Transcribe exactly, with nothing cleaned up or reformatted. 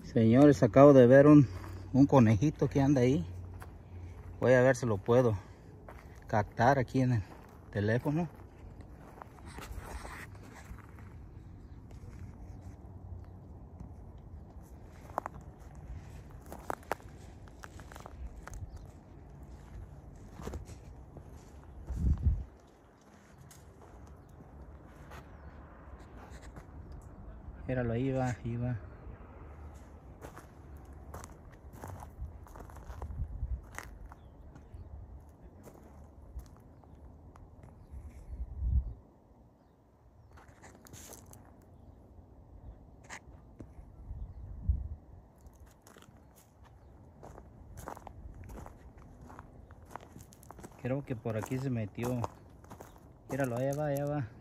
Señores, acabo de ver un, un conejito que anda ahí. Voy a ver si lo puedo captar aquí en el teléfono. Míralo, ahí va, ahí va. Creo que por aquí se metió. Míralo, allá va, allá va.